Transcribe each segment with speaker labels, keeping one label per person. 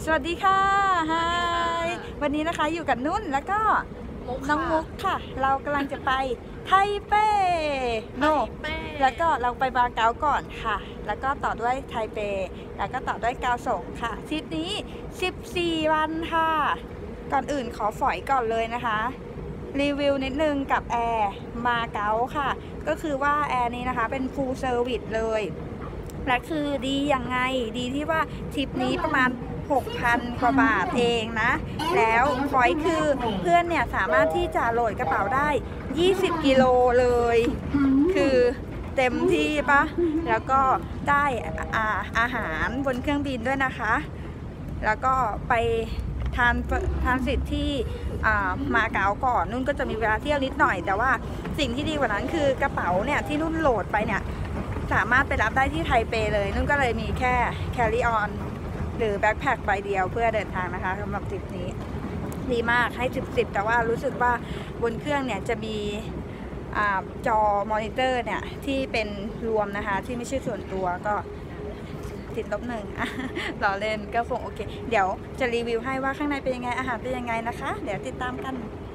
Speaker 1: สวัสดีค่ะฮายวันนี้นะคะอยู่กับนุ่นแล้วก็น้องมุกค่ะเรากำลังจะไปไทเปโนแล้วก็เราไปบาเก๊าก่อนค่ะแล้วก็ต่อด้วยไทเปแล้วก็ต่อด้วยเกาสงค่ะทริปนี้14วันค่ะก่อนอื่นขอฝอยก่อนเลยนะคะรีวิวนิดนึงกับแอร์มาเก๊าค่ะก็คือว่าแอร์นี้นะคะเป็น full service เลยและคือดียังไงดีที่ว่าทริปนี้ประมาณ6,000 กว่าบาทเองนะแล้วพอยคือเพื่อนเนี่ยสามารถที่จะโหลดกระเป๋าได้20 กิโลเลยคือเต็มที่ปะแล้วก็ได้อาหารบนเครื่องบินด้วยนะคะแล้วก็ไปทานสิทธิ์ที่มาเก๊าก่อนนุ่นก็จะมีเวลาเที่ยวนิดหน่อยแต่ว่าสิ่งที่ดีกว่านั้นคือกระเป๋าเนี่ยที่นุ่นโหลดไปเนี่ยสามารถไปรับได้ที่ไทเปเลยนุ่นก็เลยมีแค่ carry on หรือแบ็คแพคใบเดียวเพื่อเดินทางนะคะสำหรับทริปนี้ดีมากให้10แต่ว่ารู้สึกว่าบนเครื่องเนี่ยจะมีจอมอนิเตอร์เนี่ยที่เป็นรวมนะคะที่ไม่ใช่ส่วนตัวก็ติดลบ1ล้อเล่นก็คงโอเคเดี๋ยวจะรีวิวให้ว่าข้างในเป็นยังไงอาหารเป็นยังไงนะคะเดี๋ยวติดตามกัน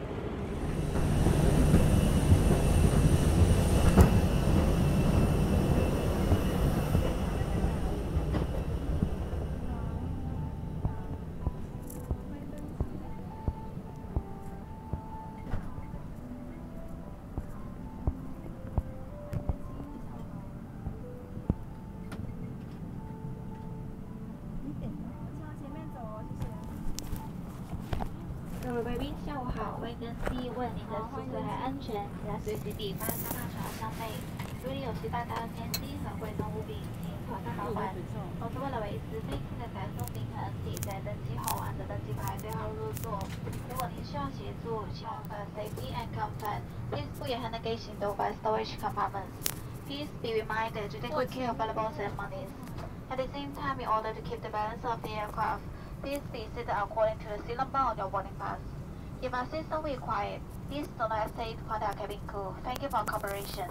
Speaker 2: 各位贵宾，下午好。为登机问您的宿舍还安全，请在随时抵发沙拉茶上内。如果你有携带大型机和贵重物品，请妥善保管。同时，为了维持飞机的载重平衡，请在登机后按着登机牌对号入座。如果您需要协助，请for safety and comfort, please put your hand engaged in the storage compartments. Please be reminded to take good care of valuables and monies. At the same time, in order to keep the balance of the aircraft, please be seated according to the seat number on your boarding pass. If assistance required, please do not hesitate to contact cabin crew. Thank you for cooperation.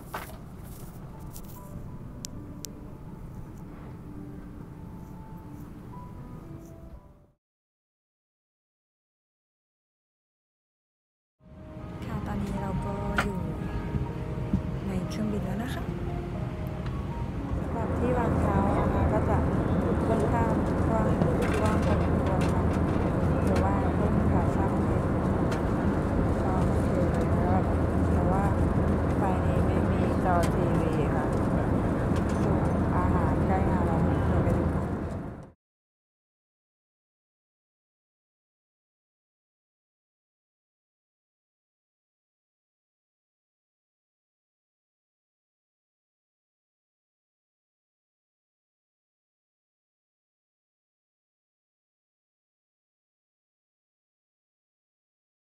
Speaker 1: ค่ะตอนนี้เราก็อยู่ในเครื่องบินแล้วนะคะ